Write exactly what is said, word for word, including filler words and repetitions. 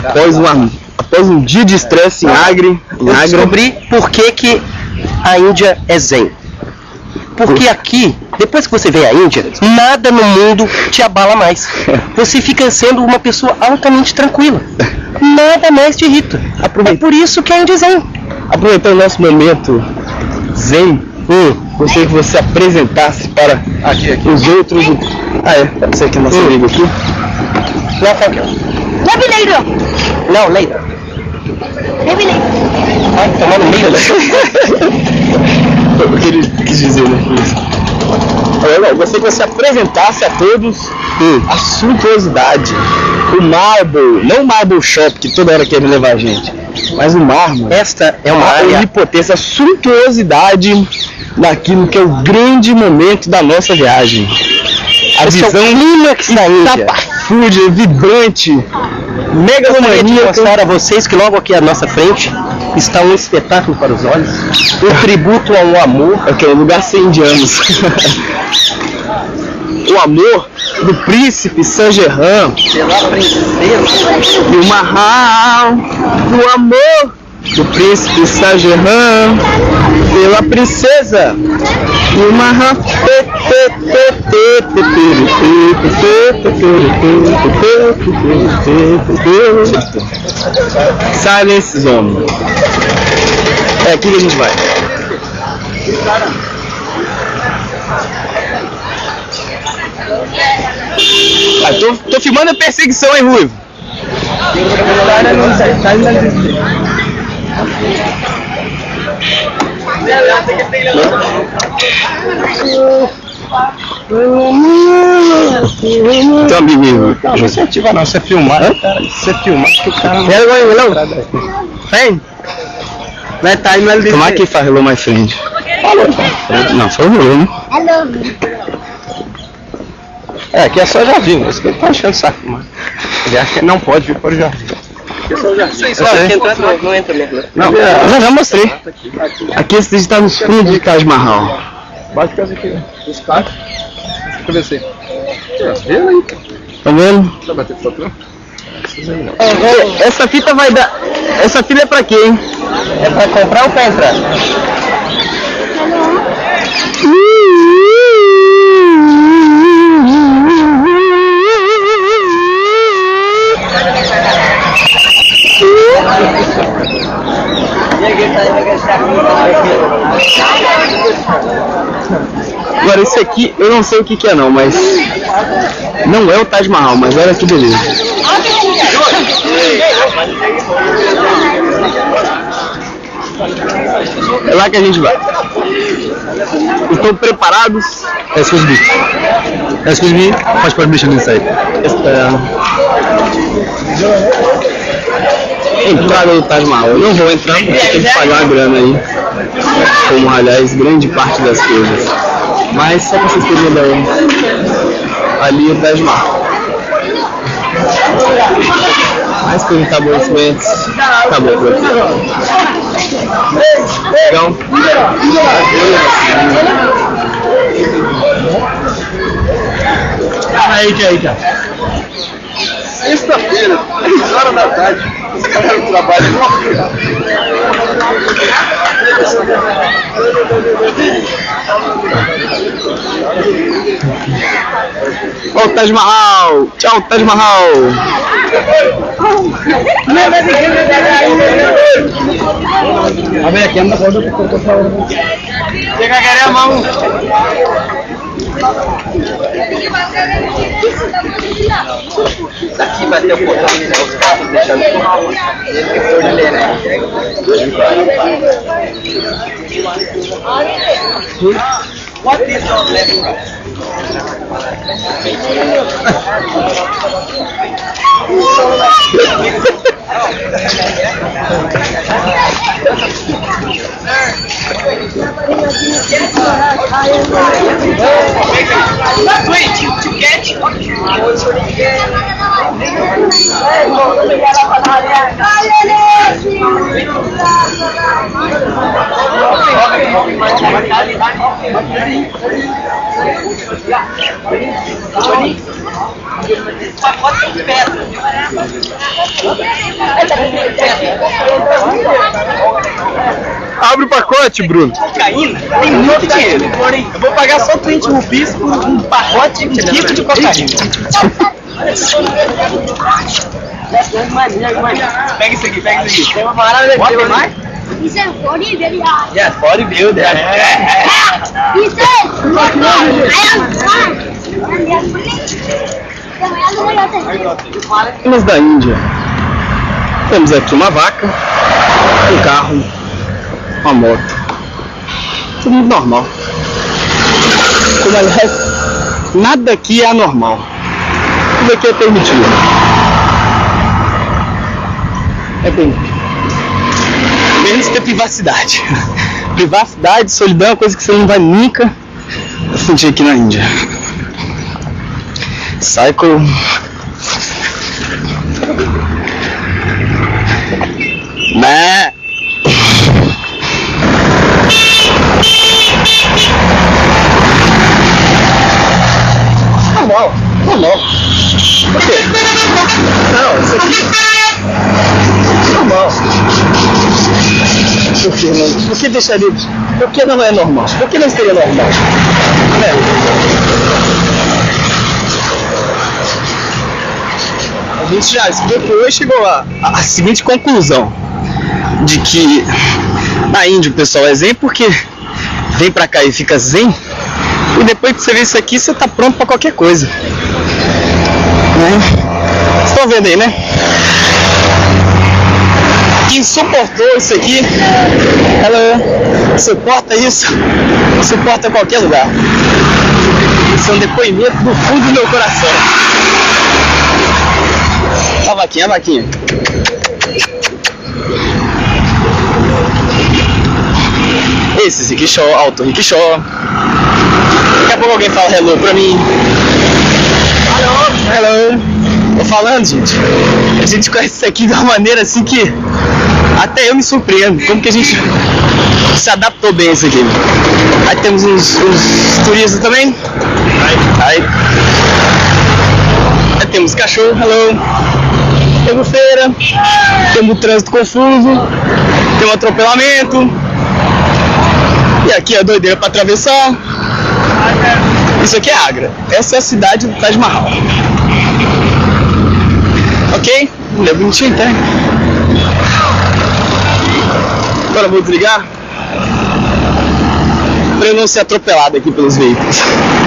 após, uma, após um dia de estresse em Agra, em eu Agra, descobri por que, que a Índia é zen. Porque aqui, depois que você vem à Índia, nada no mundo te abala mais. Você fica sendo uma pessoa altamente tranquila. Nada mais te irrita. É por isso que a Índia é zen. Aproveitando o nosso momento zen, hum, gostaria que você apresentasse para aqui, aqui. os outros. Ah, é, você aqui é nosso hum. amigo aqui. Não, thank you. Maybe later. Não, later. Maybe later. Ai, tomar no meio da o que ele quis dizer, né? Eu gostaria que você apresentasse a todos hum. a suntuosidade, o Marble, não o Marble Shop, que toda hora quer levar a gente, mas o mármore. Esta é uma a área... onipotência, a suntuosidade daquilo que é o grande momento da nossa viagem. A Esse visão é o clímax da Índia. tapafúrdia, vibrante, megalomania. megalomania. Mostrar a vocês que logo aqui à nossa frente está um espetáculo para os olhos, um tributo ao amor, aquele lugar sem indianos. O amor do príncipe Saint-Germain pela princesa e o Mahal, o amor do príncipe Saint-Germain pela princesa e o Mahal. Silence Zone. É aqui que a gente vai. Ah, tô, tô filmando a perseguição, hein, Ruivo? Teu amigo, não, não se ativa não, você filmar, cara, você filmar que o cara não... Quero ganhar, não? Vem! Vai tá aí, mas... Como é que faz Hello My Friend? Falou, não, foi o Hello, né? Hello. É, aqui é só jardim, isso que ele tá achando saco, mano. Ele acha que não pode vir para o jardim. Isso aí, só que entra, não, não entra mesmo. Não, eu já, já mostrei. Aqui esse está nos fundos de Taj Mahal. Bate casa aqui, os carros. Deixa eu ver se. Tá vendo? Vai bater foto, não? Essa fita vai dar. Essa fita é pra quê, hein? É pra comprar ou pra entrar? Agora esse aqui, eu não sei o que que é não, mas não é o Taj Mahal, mas olha que beleza. É lá que a gente vai. Estão preparados? Excuse me. Excuse me, faz permission inside. Entrada do Taj Mahal. Eu não vou entrar porque tem que pagar a grana aí. Como, aliás, grande parte das coisas. Mas só pra vocês terem ideia. Ali é o Taj Mahal. Mais que estabelecimentos. Acabou por aqui. Então. Aí, aí, aí. Sexta-feira, três horas da tarde. Os caras trabalham. Ó o Taj Mahal! Tchau, Taj Mahal! A ver, aqui anda foto, por favor. Chega a querer a mão. Daqui vai ter o portão, os carros deixando What is your left? Not wait to get Abre o pacote, Bruno. Cocaína tem muito dinheiro. Eu vou pagar só vinte rupias por um pacote, um quilo de cocaína. Pega isso aqui, pega isso aqui. Tem uma parada aqui, tem mais? He said forty very high. Yeah, bodybuilder. He said, I am fine. And they are pulling. Temos da Índia. Temos aqui uma vaca, um carro, uma moto. Tudo muito normal. Como aliás, nada aqui é anormal. Tudo aqui é permitido. É permitido. Menos ter privacidade. Privacidade, solidão é uma coisa que você não vai nunca sentir aqui na Índia. Cycle. Né? Normal, normal. Por quê? Não, isso aqui. Normal. Por que não? Por que deixaria? Por que não é normal? Por que não seria normal? Né? A gente já explicou e chegou a, a, a seguinte conclusão: de que na Índia o pessoal é zen porque vem pra cá e fica zen, e depois que você vê isso aqui, você tá pronto pra qualquer coisa. Né? Vocês estão vendo aí, né? Quem suportou isso aqui, ela suporta isso, suporta qualquer lugar. Isso é um depoimento do fundo do meu coração. Olha a vaquinha, a vaquinha. Esse rickshaw, alto rickshaw. Daqui a pouco alguém fala hello pra mim. Hello, hello. Tô falando, gente. A gente conhece isso aqui de uma maneira assim que até eu me surpreendo. Como que a gente se adaptou bem a isso aqui. Aí temos uns, uns turistas também. Aí, aí temos cachorro, hello. Temos feira. Temos trânsito confuso. Tem um atropelamento. E aqui a doideira para atravessar. Isso aqui é Agra. Essa é a cidade do Taj Mahal. Ok? Mulher bonitinha, tá? Agora eu vou desligar para eu não ser atropelado aqui pelos veículos.